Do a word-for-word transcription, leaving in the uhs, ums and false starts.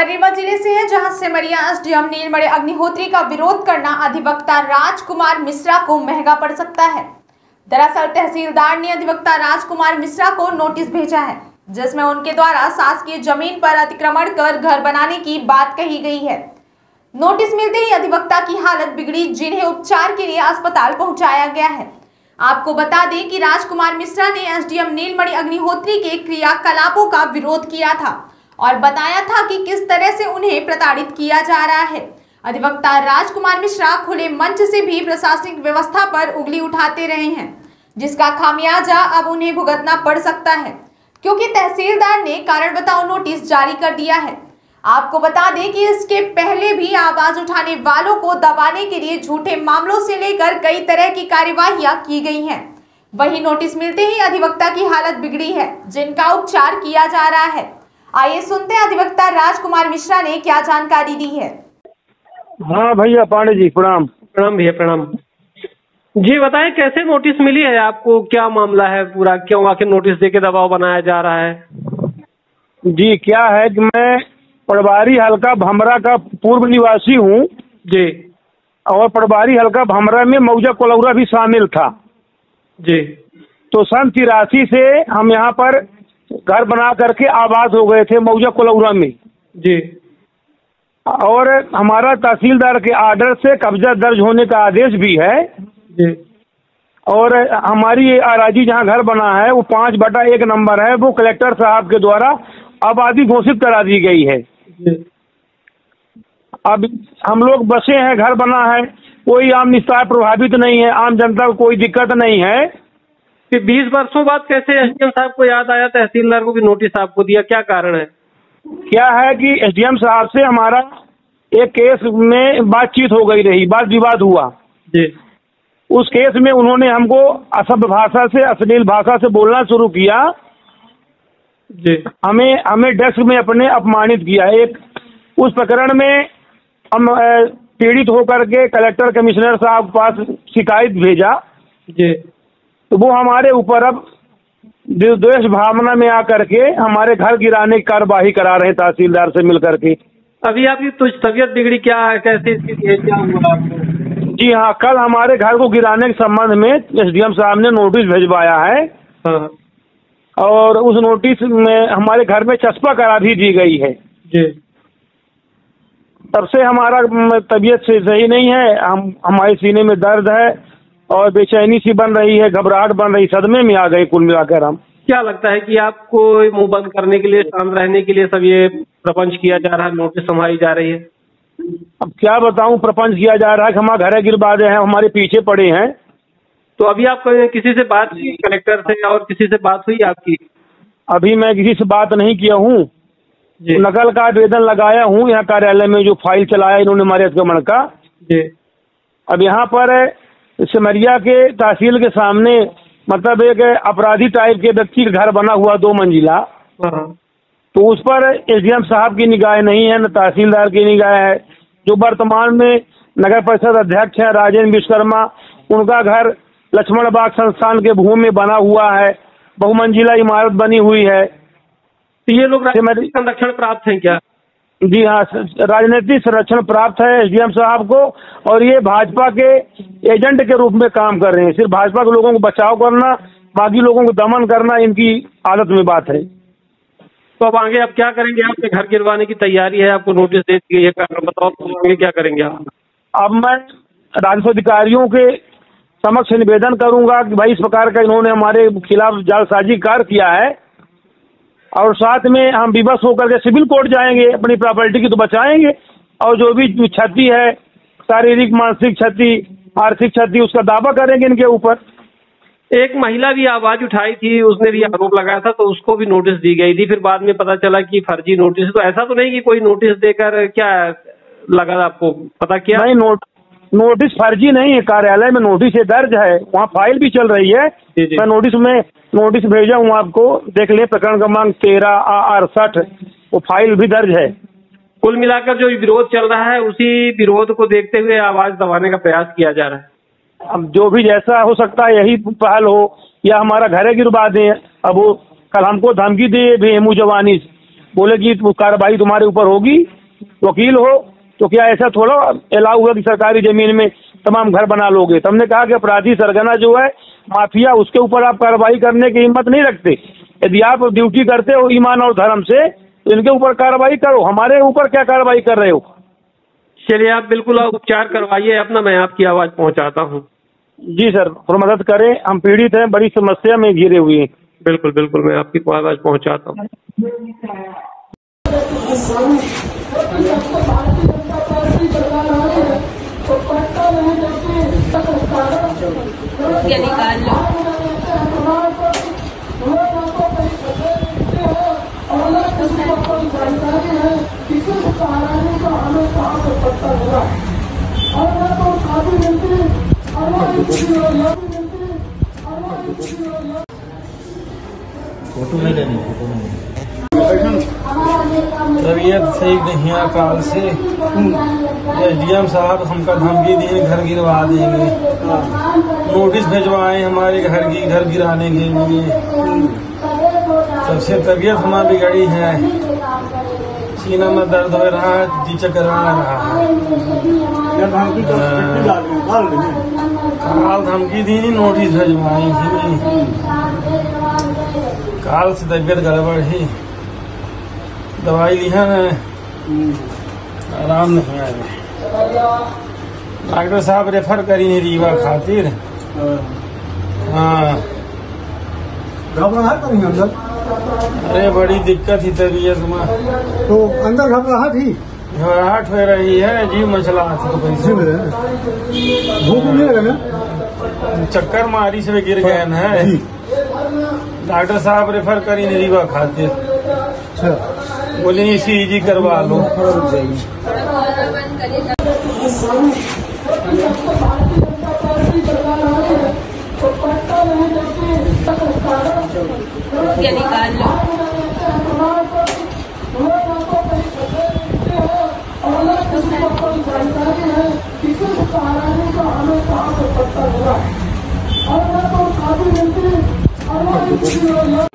रीवा जिले से है, जहां सिमरिया एसडीएम नीलमणि अग्निहोत्री का विरोध करना अधिवक्ता राजकुमार मिश्रा को महंगा पड़ सकता है। दरअसल तहसीलदार ने अधिवक्ता राजकुमार मिश्रा को नोटिस भेजा है, जिसमें उनके द्वारा शासकीय जमीन पर अतिक्रमण कर घर बनाने की बात कही गई है। नोटिस मिलते ही अधिवक्ता की हालत बिगड़ी, जिन्हें उपचार के लिए अस्पताल पहुंचाया गया है। आपको बता दें कि राजकुमार मिश्रा ने एसडीएम नीलमणि अग्निहोत्री के क्रियाकलापों का विरोध किया था और बताया था कि किस तरह से उन्हें प्रताड़ित किया जा रहा है। अधिवक्ता राजकुमार मिश्रा खुले मंच से भी प्रशासनिक व्यवस्था पर उंगली उठाते रहे हैं, जिसका खामियाजा अब उन्हें भुगतना पड़ सकता है, क्योंकि तहसीलदार ने कारण बताओ नोटिस जारी कर दिया है। आपको बता दें कि इसके पहले भी आवाज उठाने वालों को दबाने के लिए झूठे मामलों से लेकर कई तरह की कार्यवाहियां की गई हैं। वहीं नोटिस मिलते ही अधिवक्ता की हालत बिगड़ी है, जिनका उपचार किया जा रहा है। आइए सुनते हैं अधिवक्ता राजकुमार मिश्रा ने क्या जानकारी दी है। हाँ भैया पांडे जी प्रणाम। प्रणाम भैया प्रणाम। जी बताएं, कैसे नोटिस मिली है आपको, क्या मामला है पूरा, क्यों आखिर नोटिस देके दबाव बनाया जा रहा है? जी क्या है कि मैं पटवारी हल्का भमरा का पूर्व निवासी हूँ जी, और पटवारी हल्का भमरा में मौजा कोलौरा भी शामिल था जी। तो सन तिरासी से हम यहाँ पर घर बना करके आबाद हो गए थे मौजा कोलौरा में जी। और हमारा तहसीलदार के आर्डर से कब्जा दर्ज होने का आदेश भी है जी। और हमारी ये अराजी जहाँ घर बना है वो पाँच बटा एक नंबर है, वो कलेक्टर साहब के द्वारा आबादी घोषित करा दी गई है जी। अब हम लोग बसे हैं, घर बना है, कोई आम निस्तार प्रभावित नहीं है, आम जनता को कोई दिक्कत नहीं है। फिर बीस वर्षों बाद कैसे एसडीएम साहब को याद आया तहसीलदार को भी नोटिस आपको दिया, क्या कारण है? क्या है कि एसडीएम साहब से हमारा एक केस में बातचीत हो गई रही, बात विवाद हुआ जी। उस केस में उन्होंने हमको असभ्य भाषा से, अश्लील भाषा से बोलना शुरू किया जी। हमें हमें डेस्क में अपने अपमानित किया। एक उस प्रकरण में हम पीड़ित होकर के कलेक्टर कमिश्नर साहब के पास शिकायत भेजा जी। तो वो हमारे ऊपर अब द्वेष भावना में आकर के हमारे घर गिराने की कार्यवाही करा रहे हैं तहसीलदार से मिल करके। अभी आपकी कुछ तबीयत बिगड़ी, क्या है, कैसे स्थिति है, क्या हुआ आपको? जी हाँ, कल हमारे घर को गिराने के संबंध में एसडीएम साहब ने नोटिस भिजवाया है। हाँ। और उस नोटिस में हमारे घर में चस्पा करा भी दी गई है जी। तब से हमारा तबीयत से सही नहीं है, हम हमारे सीने में दर्द है और बेचैनी सी बन रही है, घबराहट बन रही, सदमे में आ गए कुल मिलाकर हम। क्या लगता है कि आपको मुंह बंद करने के लिए, शांत रहने के लिए सब ये प्रपंच किया जा रहा है, नोटिस संभाली जा रही है? अब क्या बताऊं, प्रपंच किया जा रहा है कि हमारे घर गिरवा दे हैं, हमारे पीछे पड़े हैं। तो अभी आप किसी से बात की, कलेक्टर से और किसी से बात हुई आपकी? अभी मैं किसी से बात नहीं किया हूँ, नकल का आवेदन लगाया हूँ यहाँ कार्यालय में, जो फाइल चलाया इन्होंने हमारे अतिक्रमण का जी। अब यहाँ पर सिमरिया के तहसील के सामने मतलब एक अपराधी टाइप के व्यक्ति का घर बना हुआ दो मंजिला, तो उस पर एसडीएम साहब की निगाह नहीं है, न तहसीलदार की निगाह है। जो वर्तमान में नगर परिषद अध्यक्ष है राजेंद्र विश्वकर्मा, उनका घर लक्ष्मण बाग संस्थान के भूमि में बना हुआ है, बहुमंजिला इमारत बनी हुई है। तो ये लोग राजनीतिक संरक्षण प्राप्त हैं क्या? जी हाँ, राजनीतिक संरक्षण प्राप्त है एसडीएम साहब को, और ये भाजपा के एजेंट के रूप में काम कर रहे हैं। सिर्फ भाजपा के लोगों को बचाव करना, बाकी लोगों को दमन करना इनकी आदत में बात है। तो अब आगे आप क्या करेंगे? आपके घर गिरवाने की तैयारी है, आपको नोटिस दे दी गई है, कारण बताओ, तो आगे क्या करेंगे आप? अब मैं राजस्व अधिकारियों के समक्ष निवेदन करूंगा कि भाई इस प्रकार का इन्होंने हमारे खिलाफ जालसाजी कार्य किया है, और साथ में हम विवश होकर के सिविल कोर्ट जाएंगे, अपनी प्रॉपर्टी की तो बचाएंगे, और जो भी क्षति है, शारीरिक मानसिक क्षति, आर्थिक क्षति, उसका दावा करेंगे इनके ऊपर। एक महिला भी आवाज उठाई थी, उसने भी आरोप लगाया था, तो उसको भी नोटिस दी गई थी, फिर बाद में पता चला कि फर्जी नोटिस। तो ऐसा तो नहीं कि कोई नोटिस देकर, क्या लगा आपको, पता किया? नहीं, नोट नोटिस फर्जी नहीं है, कार्यालय में नोटिस दर्ज है, वहाँ फाइल भी चल रही है। मैं नोटिस में नोटिस भेजा हूँ आपको, देख लें, प्रकरण क्रमांक तेरह अड़सठ, वो फाइल भी दर्ज है। कुल मिलाकर जो विरोध चल रहा है, उसी विरोध को देखते हुए आवाज दबाने का प्रयास किया जा रहा है। अब जो भी जैसा हो सकता है, यही पहल हो, या हमारा घर गिरवा दें। अब वो कल हमको धमकी दे भी मुँह जवानी, बोले कि कार्रवाई तुम्हारे ऊपर होगी, वकील हो तो क्या ऐसा थोड़ा अलाउ हुआ कि सरकारी जमीन में तमाम घर बना लोगे? तो हमने कहा कि अपराधी सरगना जो है माफिया, उसके ऊपर आप कार्रवाई करने की हिम्मत नहीं रखते। यदि आप ड्यूटी करते हो ईमान और धर्म से तो इनके ऊपर कार्रवाई करो, हमारे ऊपर क्या कार्रवाई कर रहे हो? चलिए आप बिल्कुल उपचार करवाइए अपना, मैं आपकी आवाज पहुंचाता हूँ। जी सर, थोड़ा मदद करें, हम पीड़ित हैं, बड़ी समस्या में घिरे हुए हैं। बिल्कुल बिल्कुल, मैं आपकी आवाज पहुंचाता हूँ। निकाल लो। फोटो नहीं लेनी, फोटो नहीं। तबीयत सही नहीं है काल से। एसडीएम साहब हमका धमकी दिए घर गिरवा देंगे, नोटिस भिजवाए हमारे घर की घर गिराने के लिए। सबसे तबीयत हमारी बिगड़ी है, सीना में दर्द हो रहा है, जी चकरा रहा है। काल धमकी दी, नोटिस भिजवाई थी। काल से तबीयत गड़बड़ ही, दवाई लिया है, आराम नहीं आया। डॉक्टर साहब रेफर करी नहीं रीवा खातिर। हाँ, घबराहट करेंगे अंदर? अरे बड़ी दिक्कत ही तबीयत में। तो अंदर घबराहट ही घबराहट हो रही है, जीव मचला थी। तो कैसे भूख नहीं लगे ना? चक्कर मारी से गिर गए हैं। डॉक्टर साहब रेफर करी नहीं रीवा खातिर। अच्छा, बोले ईसीजी करवा लो। निकाल लो। और